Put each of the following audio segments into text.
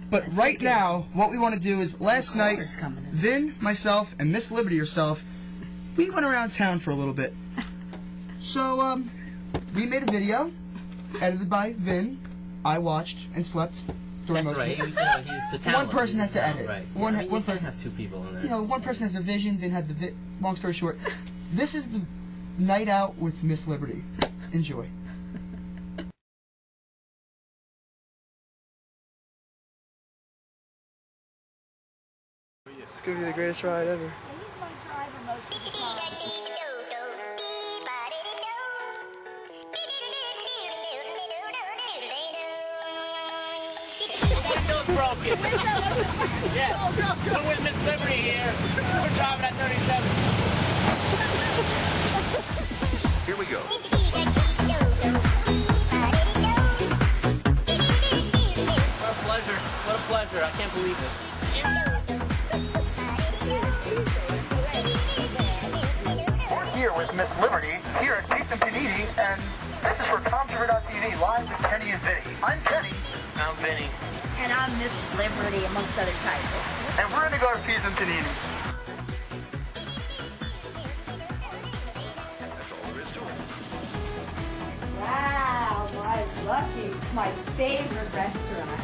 But right now, what we want to do is, last night, Vin, myself, and Miss Liberty herself, we went around town for a little bit. So, we made a video, edited by Vin. I watched and slept during most of it. That's right. He's the talent. One person has to edit. Right. One person have two people in there. You know, one person has a vision, Vin had the long story short, this is the night out with Miss Liberty. Enjoy. It's gonna be the greatest ride ever. He's my driver most of the time. The window's broken. Yeah. We're with Miss Liberty here. We're driving at 37. Here we go. What a pleasure. What a pleasure. I can't believe it. We're here with Miss Liberty, here at Pizza Panini, and this is for SONDRA live with Kenny and Vinny. I'm Kenny. I'm Vinny. And I'm Miss Liberty, amongst other titles. And we're gonna go to Pizza Panini. That's all there is to it. Wow, my lucky, my favorite restaurant.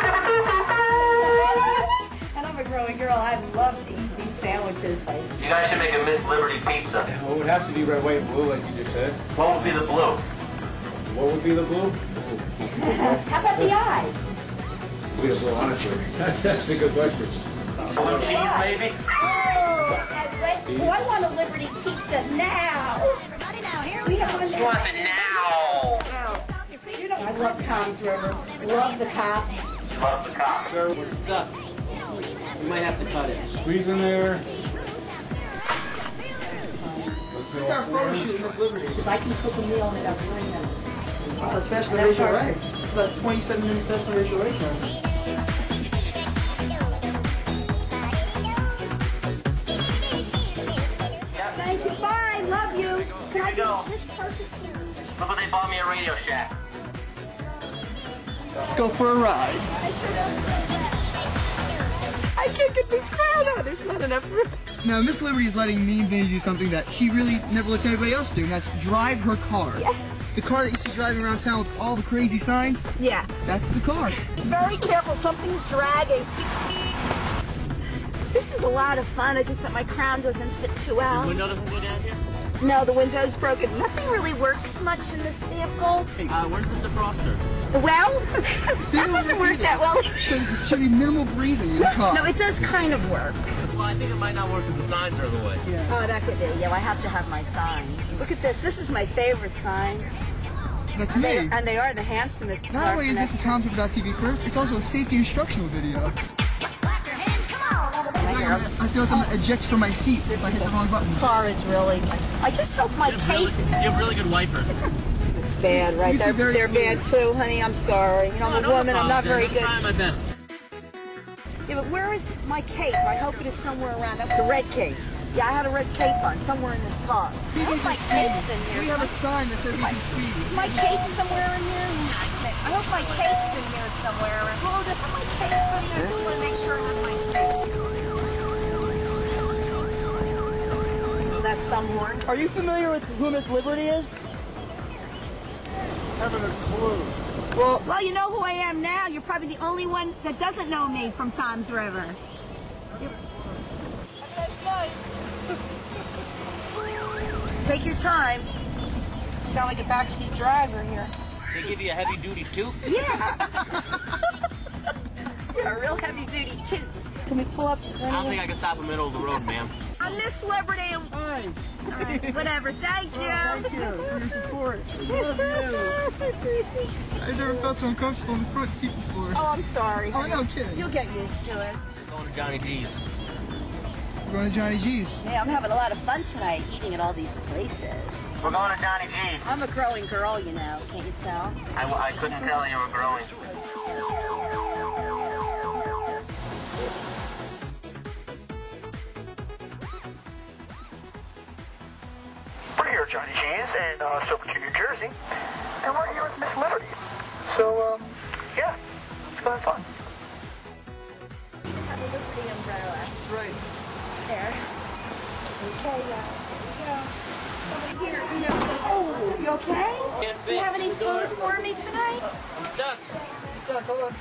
And I'm a growing girl, I love to eat these sandwiches. You guys should make a Miss Liberty pizza. Well, it would have to be red, white, and blue, like you just said. What would be the blue? What would be the blue? How about the eyes? What would be the blue, honestly? That's a good question. Blue cheese, maybe? Oh, and let's go. I want a Liberty pizza now. Everybody now, here we go. She wants it now. You know, I love Tom's River. Love the cops. Love the cops. We're stuck. We might have to cut it. Squeeze in there. This is our photo shoot, Miss Liberty. Because I can cook a meal in about 20 minutes. Oh, special racial rate. It's about 27-minute special racial rate time. Thank you. Bye. Love you. Can I go. This perfect too? Look what they bought me a Radio Shack. Let's go for a ride. I can't get this crowd out. There's not enough room. Now, Miss Liberty is letting me and Vinny do something that she really never lets anybody else do, and that's drive her car. Yeah. The car that you see driving around town with all the crazy signs, Yeah. that's the car. Very careful. Something's dragging. This is a lot of fun. It's just that my crown doesn't fit too well. The window doesn't go down here? No, the window's broken. Nothing really works much in this vehicle. Where's the defrosters? Well, that doesn't work that well. So there should be minimal breathing in the car. No, it does kind of work. Well, I think it might not work because the signs are in the way. Yeah. Oh, that could be. Yeah, I have to have my sign. Look at this. This is my favorite sign. That's me. And they are the handsomest. Not only is this a TomTour.tv first, it's also a safety instructional video. I feel like I'm gonna eject from my seat if I hit the wrong button. This car is really. I just hope my You cape. have really good wipers. It's bad, right? These are very They're clear. bad too, honey. I'm sorry. You know, I'm a woman. I'm not very good. I'm trying my best. Yeah, but where is my cape? I hope it is somewhere around. The red cape. Yeah, I had a red cape on somewhere in this car. I hope my cape's in here. We have a sign that says you can speed. Is my cape somewhere in here? I hope my cape's in here somewhere. Oh, does my cape in there? I just want to make sure I have my cape. Isn't that some horn? Are you familiar with who Miss Liberty is? Having a clue. Well, you know who I am now. You're probably the only one that doesn't know me from Tom's River. Have a nice night. Take your time. Sound like a backseat driver here. They give you a heavy duty too? Yeah. You're a real heavy duty too. Can we pull up? I don't think I can stop in the middle of the road, ma'am. I'm Miss Liberty. Hi. All right, whatever. Thank you. Thank you for your support. I love you. I've never felt so uncomfortable in the front seat before. Oh, I'm sorry. Oh, no kidding. You'll get used to it. Going to Johnny G's. We're going to Johnny G's. Yeah, I'm having a lot of fun tonight eating at all these places. We're going to Johnny G's. I'm a growing girl, you know. Can't you tell? I couldn't tell you were growing. We're here at Johnny G's in Silverton, New Jersey, and we're here with Miss Liberty. So, yeah, it's going to be fun. That's right. There. Okay, somebody here, you know. Oh, you okay? Can't Do you fit. have any food for me tonight? I'm stuck. Stuck. Hold on.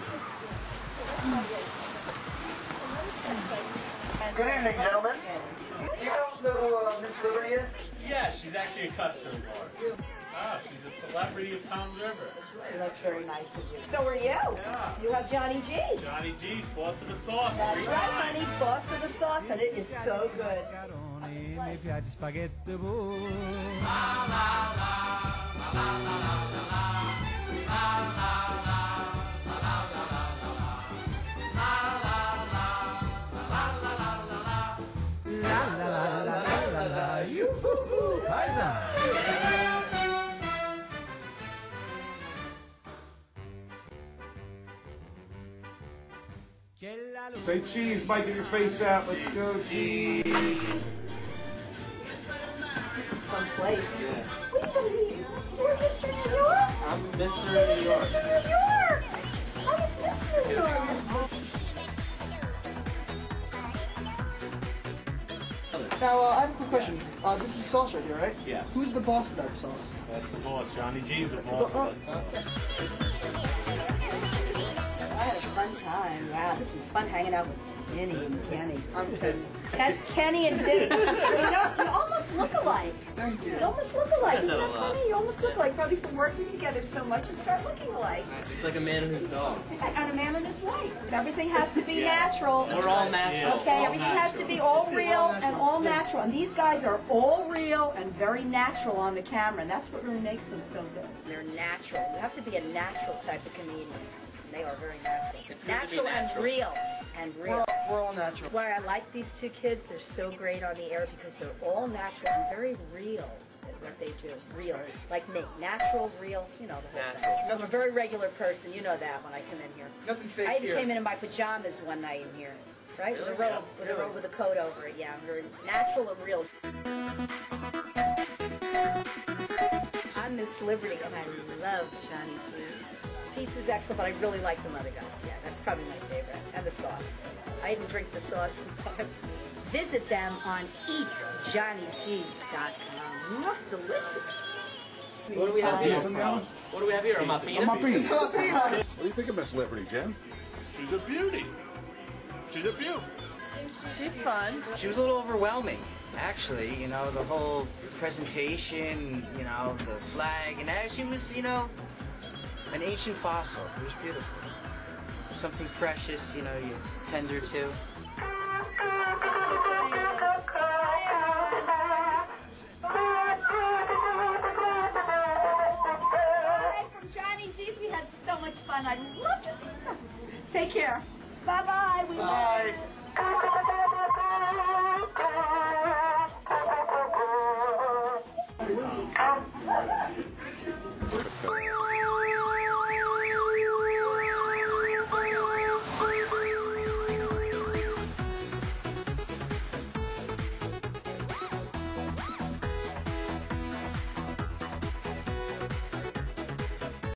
Good evening, gentlemen. Do you guys know who Miss Liberty is? Yeah, she's actually a customer of ours. Oh, she's a celebrity of Tom's River. That's very nice of you. So are you. Yeah. You have Johnny G's. Johnny G's, boss of the sauce. That's right, honey. Boss of the sauce, and it is so good. Mi piace spaghetti Say cheese, Mike, get your face out. Let's go, cheese. This is someplace. Yeah. What are you going to be? You're Mr. New York? I'm Mr. New York. Mr. New York! How is this New York? Now, I have a quick question. This is sauce right here, right? Yes. Who's the boss of that sauce? That's the boss. Johnny G's the boss of that sauce. I had a fun time. Wow, this was fun hanging out with Vinny and Kenny. I'm kidding. Kenny and Vinny. You almost look alike. Thank you. You almost look alike. Isn't That a that lot. funny? You almost look alike. Probably from working together so much, you start looking alike. It's like a man and his dog. And a man and his wife. Everything has to be natural. We're all natural. Okay, everything has to be all real and all natural. And these guys are all real and very natural on the camera. And that's what really makes them so good. They're natural. You have to be a natural type of comedian. They are very natural. It's good to be Natural and natural. real. And real. We're all natural. Why I like these two kids, they're so great on the air because they're all natural and very real at what they do. Real. Like me. Natural, real, you know the whole Natural. thing. I'm a very regular person. You know that when I come in here. Nothing fake I even here. came in my pajamas one night in here. Right? Really? With a robe, with a robe with a coat over it. Yeah, very natural and real. I'm Miss Liberty and I love Johnny G's. Pizza's excellent, but I really like them other guys. Yeah, that's probably my favorite. And the sauce. I even drink the sauce sometimes. Visit them on eatjohnnyg.com. Delicious. What do we have here? Something else? What do we have here? A muffin? What do you think of Miss Liberty, Jim? She's a beauty. She's a beaut. She's fun. She was a little overwhelming, actually. You know, the whole presentation, you know, the flag, and she was, you know, an ancient fossil. It was beautiful. Something precious, you know, you tender to. From Johnny G's, we had so much fun. I loved your pizza. Take care. Bye-bye. We love you.